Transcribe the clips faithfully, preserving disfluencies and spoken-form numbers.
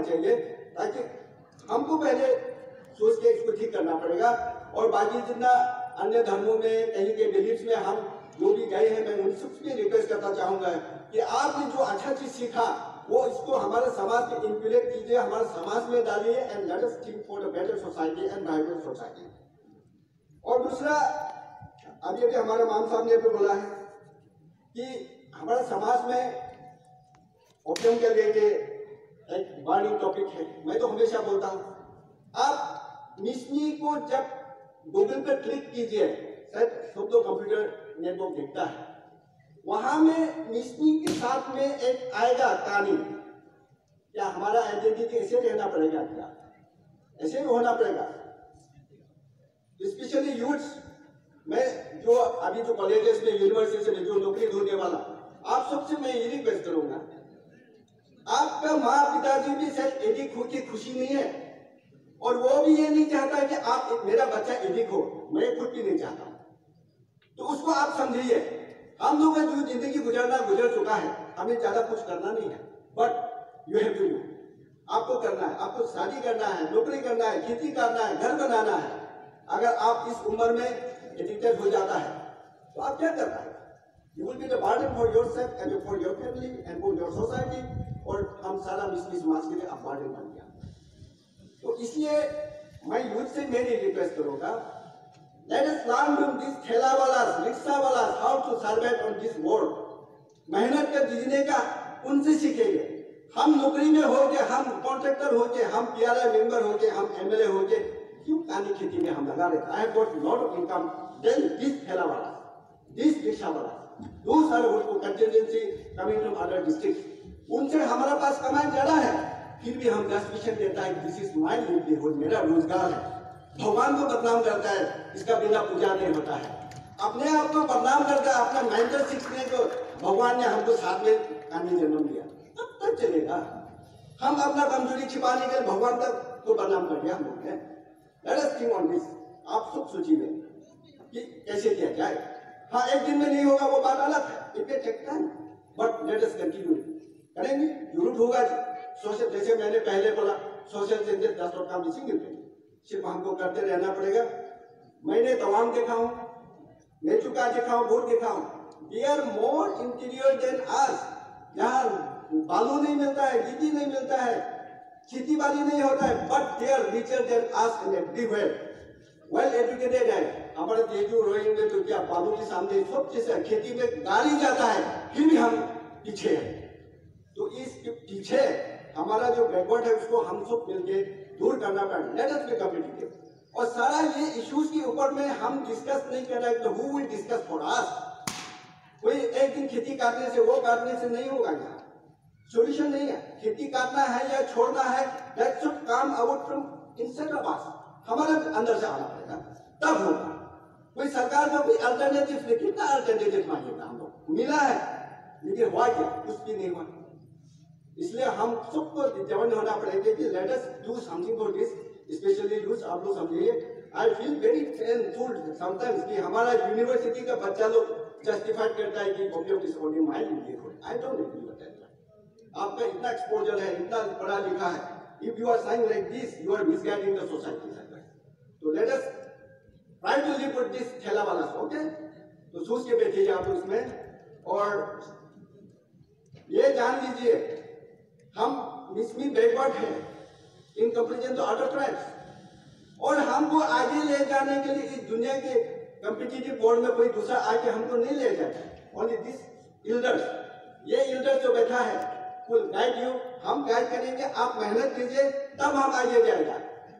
चाहिए, ताकि हमको पहले सोच के इसको ठीक करना पड़ेगा। और बाकी जितना अन्य धर्मों में कहीं के बिलीफ में हम जो भी गए हैं, मैं उन सबसे रिक्वेस्ट करना चाहूंगा कि आपने जो अच्छा चीज सीखा वो इसको हमारे समाज में इंप्लीमेंट कीजिए, हमारे समाज में डालिए, and let us think for the better society and vibrant society. और दूसरा, अभी अभी हमारे माम साहब ने भी बोला है कि हमारे समाज में ओपियम के लेके एक बड़ी टॉपिक है। मैं तो हमेशा बोलता हूँ, आप मिसनी को जब गूगल पे क्लिक कीजिए, शायद सब तो कंप्यूटर नेटवर्क देखता है, वहां में मिसनी के साथ में एक आएगा कहानी, क्या हमारा आइडेंटिटी ऐसे रहना पड़ेगा, क्या ऐसे होना पड़ेगा। स्पेशली यूथ्स में जो अभी जो कॉलेजेस में, यूनिवर्सिटी में जो नौकरी ढूंढने वाला, आप सबसे मैं ये रिक्वेस्ट करूंगा, आपका माँ पिताजी भी शायद एडिक हो की खुशी नहीं है, और वो भी ये नहीं चाहता कि आप मेरा बच्चा एडिक हो, मैं खुद भी नहीं चाहता। तो उसको आप समझिए, हम लोग का जो जिंदगी गुजरना गुजर चुका है, हमें ज्यादा कुछ करना नहीं है, but you have to do, आपको करना है, आपको शादी करना है, नौकरी करना है, खेती करना है, घर बनाना है। अगर आप इस उम्र में एडिक्टेड हो जाता है तो आप क्या करना है? You will be the burden for yourself and for your family and for your society, और हम सारा मिसली समाज के लिए आप बर्डन बन गया। तो इसलिए मैं यूथ से मेरी रिक्वेस्ट करूंगा, let us learn from this ठेला वाला, रिक्शा वाला, how to survive on this world. मेहनत कर जीने का उनसे सीखेंगे। हम नौकरी में हो के, हम कॉन्ट्रैक्टर हो के, हम पीआरआई मेंबर हो के, हम एमएलए हो के क्यों काली खेती में हम लगा रहे? I have got lot of income, then this ठेला वाला, दिस रिक्शा वाला, those are what contingency coming from other district, उनसे हमारा पास कमाई ज्यादा है, फिर भी हम जस्टिफिकेशन देता है दिस इज माय लिवलीहुड, मेरा रोजगार है। भगवान को बदनाम करता है, इसका बिना पूजा नहीं होता है। अपने आप को बदनाम करता है, अपना मेंटल सीखने को भगवान ने हमको साथ में आने जन्म दिया, तब तक चलेगा। हम अपना कमजोरी छिपाने के लिए भगवान तक को बदनाम कर दिया हम लोग ने। Let us think on this. आप सब सोचिए कि कैसे किया जाए। हाँ, एक दिन में नहीं होगा वो बात अलग है, it will take time, but let us continue करेंगे, जरूर होगा। सोशल, जैसे मैंने पहले बोला, सोशल चेंजेस दस और काम सिंगल पे सिर्फ हमको करते रहना पड़ेगा। मैंने तमाम देखा हूँ, मैं चुका देखा हूँ, बहुत देखा हूँ, they are more interior than us. यहाँ बालू नहीं मिलता है, गिट्टी नहीं मिलता है, खेती बाड़ी नहीं होता है, but they are richer than us in everywhere, well educated है। हमारे तेजू रोहिंग में तो क्या बालू के सामने सब चीज है, खेती में गाड़ी जाता है, फिर भी हम पीछे हैं। तो इस पीछे हमारा जो बैकवर्ड है उसको हम सब मिलके दूर करना पड़ेगा। Let us be competitive. और सारा ये इश्यूज के ऊपर में हम डिस्कस नहीं कर रहे, तो who will discuss for us? कोई एक दिन खेती काटने से, वो काटने से नहीं होगा। यहाँ सॉल्यूशन नहीं है। खेती काटना है या छोड़ना है, that should come out from inside of us, हमारे अंदर से आना पड़ेगा, तब होगा। कोई सरकार को भी अल्टरनेटिव, लेकिन कितना अल्टरनेटिव मांगेगा? हम लोग मिला है, लेकिन हुआ क्या? कुछ भी नहीं हुआ। इसलिए हम सबको जवान होना पड़ेगा कि let us do something for this, specially youth. आप लोग समझिए, I feel very painful sometimes कि हमारा यूनिवर्सिटी का बच्चा लोग जस्टिफाइड करता है कि opium is only my livelihood. I don't agree with that. आपका इतना एक्सपोजर है, इतना पढ़ा लिखा है, if you are saying like this, you are misguiding the society. तो let us try to live with this ठेला वाला, ओके? तो सोच के बैठिए आप उसमें, और ये जान लीजिए हम इसमें बैकवर्ड है in comparison to other tribes, और हमको आगे ले जाने के लिए इस दुनिया के कॉम्पिटिटिव वर्ल्ड में कोई दूसरा आके हमको नहीं ले जाएगा। ओनली दिस एल्डर्स, ये एल्डर्स जो बैठा है विल गाइड यू। हम गाइड करेंगे, आप मेहनत कीजिए, तब हम आगे जाएगा।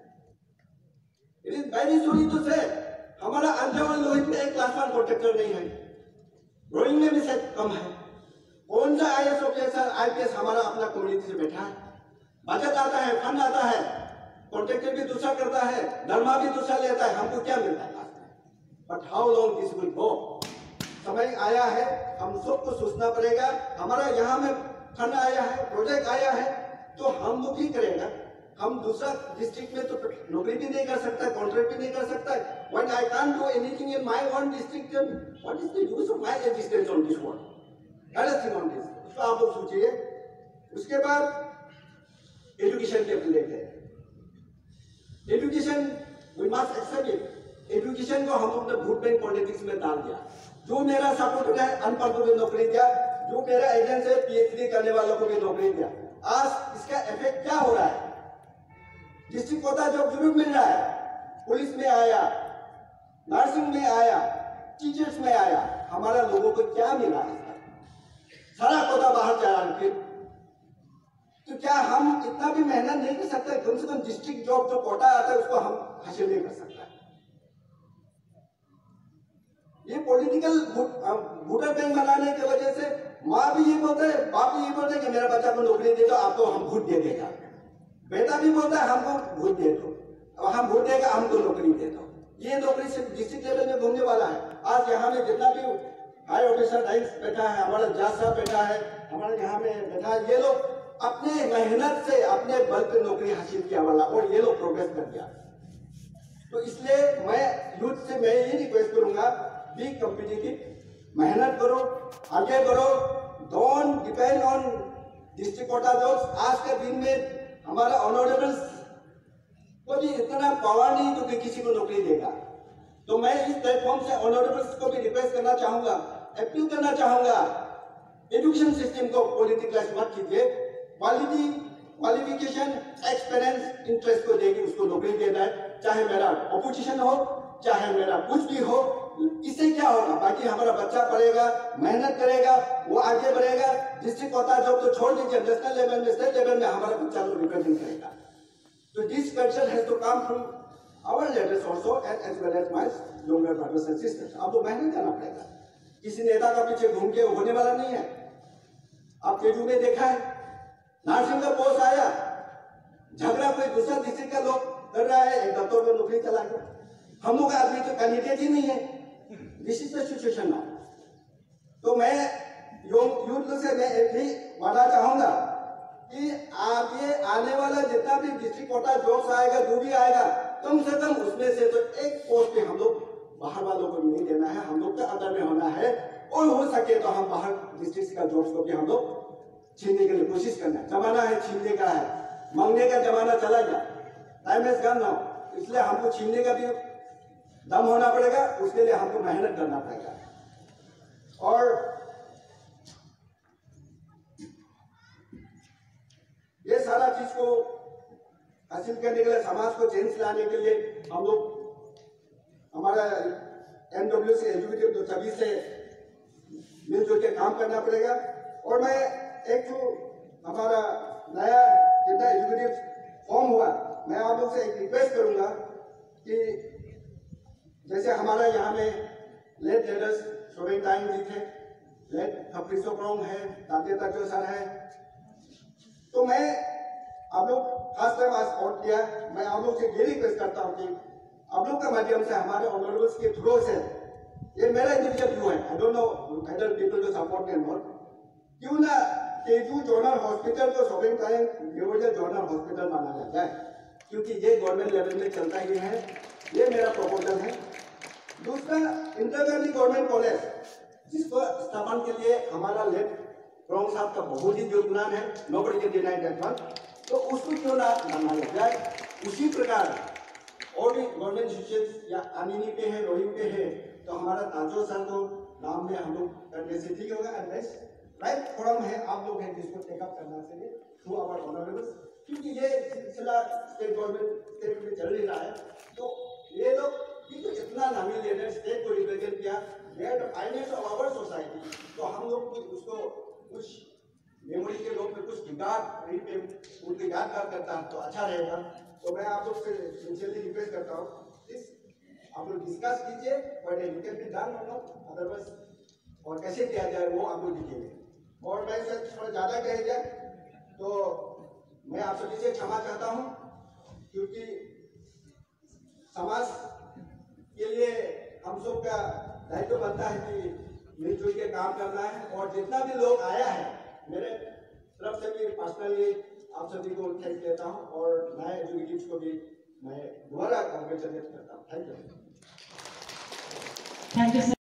It is very sorry to say, हमारा अंजमन लोहित में एक क्लास वन कॉन्ट्रैक्टर नहीं है, रोइंग में भी शायद कम है। कौन सा I S officer, I P S हमारा अपना कम्युनिटी से बैठा है? बजट आता है, फंड आता है, कॉन्ट्रैक्टर भी दूसरा करता है, धर्मा भी दूसरा लेता है, हमको क्या मिलता है? But how long this will go? समय आया है, हम सबको सोचना पड़ेगा। हमारा यहाँ में फंड आया है, प्रोजेक्ट आया है, तो हम लोग ही करेगा। हम दूसरा डिस्ट्रिक्ट में तो नौकरी भी नहीं कर सकता, कॉन्ट्रैक्ट भी नहीं कर सकता। When I can't do anything in my own district, what is the use of my existence on this world? तो आप लोग सोचिए। उसके बाद एजुकेशन के रिलेटेड है। Education we must accept it. Education को हम लोग ने वोट बैंक पॉलिटिक्स में डाल दिया। जो मेरा सपोर्टर है अनपढ़ को भी नौकरी दिया, जो मेरा एजेंट है पीएचडी करने वालों को भी नौकरी दिया। आज इसका इफेक्ट क्या हो रहा है? डिस्ट्रिक्ट कोटा जॉब जरूर मिल रहा है, पुलिस में आया, नर्सिंग में आया, टीचर्स में आया, हमारा लोगों को क्या मिला? सारा कोटा बाहर जा रहा है। तो क्या हम इतना भी मेहनत नहीं कर सकते? कम से कम डिस्ट्रिक्ट जॉब जो कोटा आता है उसको हम हासिल नहीं कर सकते? ये पॉलिटिकल वोटर बैंक बनाने की वजह से माँ भी ये बोलते हैं, बाप भी ये बोलते हैं कि मेरा बच्चा को नौकरी दे दो, आपको हम वोट दे देगा। बेटा भी बोलता है हमको वोट दे दो, और हम वोट देगा हमको नौकरी दे दो। ये नौकरी सिर्फ डिस्ट्रिक्ट लेवल में घूमने वाला है। आज यहाँ में जितना भी हाई ऑफिसर बैठा है, हमारा जज साहब बैठा है, हमारे यहाँ में बैठा है, ये लोग अपने मेहनत से अपने बल पर नौकरी हासिल किया वाला, और ये लोग प्रोग्रेस कर दिया। तो इसलिए मैं यूथ से मैं ये रिक्वेस्ट करूंगा, बी कॉम्पिटिटिव, मेहनत करो, आगे बढ़ो, don't depend on district quota jobs. आज के दिन में हमारा ऑनरेबल्स को भी इतना पावर नहीं जो कि किसी को नौकरी देगा। तो मैं इस प्लेटफॉर्म से ऑनरेबल्स को भी रिक्वेस्ट करना चाहूंगा, अपील करना चाहूंगा, एजुकेशन सिस्टम को पॉलिटिकलाइज मत कीजिए। क्वालिटी, क्वालिफिकेशन, एक्सपीरियंस, इंटरेस्ट को देगी उसको नौकरी देना है, चाहे मेरा ऑपोजिशन हो, चाहे मेरा कुछ भी हो। इससे क्या होगा? बाकी हमारा बच्चा पढ़ेगा, मेहनत करेगा, वो आगे बढ़ेगा। डिस्ट्रिक्ट कोटा जॉब तो छोड़ दीजिए, नेशनल लेवल में, स्टेट लेवल में हमारा बच्चा लोग रिप्रेजेंट करेगा। तो this culture has to come from our leaders also and as well as my younger brothers and sisters. आपको मेहनत करना पड़ेगा, किसी नेता का पीछे घूम के होने वाला नहीं है। आप तेजू में देखा है, नर्सिंग का पोस्ट आया, झगड़ा कोई दूसरा डिस्ट्रिक्ट का लोग कर रहा है, एक दफ्तर में नौकरी चला गया। हम लोग आदमी तो कैंडिडेट ही नहीं है। This is the situation now. तो मैं यूथ से मैं भी वादा चाहूंगा कि आगे आने वाला जितना भी डिस्ट्रिक्ट कोटा जॉब्स आएगा, जो भी आएगा, कम से कम उसमें से तो एक पोस्ट पे हम लोग बाहर वालों को नहीं देना है, हम लोग के अंदर में होना है। और हो सके तो हम बाहर डिस्ट्रिक्ट का जॉब्स को भी हम लोग छीनने के लिए कोशिश करना है। जमाना है छीनने का है, मांगने का जमाना चला गया, टाइम इज गॉन नाउ। इसलिए हमको छीनने का भी दम होना पड़ेगा, उसके लिए हमको मेहनत करना पड़ेगा। और ये सारा चीज को हासिल करने के लिए, समाज को चेंज लाने के लिए हम लोग हमारा एमडब्ल्यू से एजुकेटिव तो सभी से मिलजुल के काम करना पड़ेगा। और मैं एक तो हमारा नया जितना एजुकेटिव फॉर्म हुआ, मैं आप लोग से एक रिक्वेस्ट करूंगा कि जैसे हमारा यहाँ में लेट लीडर्स शोविंग टाइम जी थे, लेट खपरिसो प्रोंग है, ताते तक सर है, तो मैं आप लोग खास टाइम आज सपोर्ट किया। मैं आप लोग से ये रिक्वेस्ट करता हूँ कि आप लोग के माध्यम से हमारे ऑनरेबल्स के थ्रू से, ये मेरा इंडिविजुअल व्यू है, I don't know other people to support me more, क्यों ना तेजू जोनल हॉस्पिटल को शोविंग टाइम डिविजन जोनल हॉस्पिटल बनाया जाए, क्योंकि ये गवर्नमेंट लेवल में चलता ही है। ये मेरा प्रपोजल है। दूसरा, इंदिरा गांधी गवर्नमेंट कॉलेज, जिसको स्थापना के लिए हमारा लेट प्रोंग साहब का बहुत ही योगदान है, nobody can deny that one, तो उसको क्यों ना बनाया जाए। उसी प्रकार और भी गवर्नमेंट इंस्टीट्यूट या अनिनी पे है, रोहिंग पे है, तो हमारा ताजो सर को नाम में हम लोग करने से ठीक होगा। एडवाइस राइट फोरम है, आप लोग हैं जिसको टेकअप करना चाहिए थ्रू आवर ऑनरेबल्स, क्योंकि ये सिलसिला स्टेट गवर्नमेंट स्टेट में चल रहा है। तो ये लोग तो इतना नामी लीडर स्टेट को रिप्रेजेंट किया, they are the finance of our society, तो हम लोग उसको कुछ मेमोरी के लोग में कुछ याद पे उनके यादगार करता है तो अच्छा रहेगा। तो मैं आप लोग से सिंसियरली रिक्वेस्ट करता हूँ, इस आप लोग डिस्कस कीजिए, but you can be done or not, otherwise और कैसे किया जाए वो आप लोग दिखेंगे। और मैं सर थोड़ा ज़्यादा कह जाए तो मैं आप सभी से क्षमा चाहता हूँ, क्योंकि समाज के लिए हम सब का दायित्व बनता है कि मिलजुल के काम करना है। और जितना भी लोग आया है, मेरे तरफ से भी पर्सनली आप सभी को थैंक देता हूँ, और नए एजुकेटिव्स को भी मैं दोबारा कांग्रेचुलेट करता हूँ। Thank you. Thank you.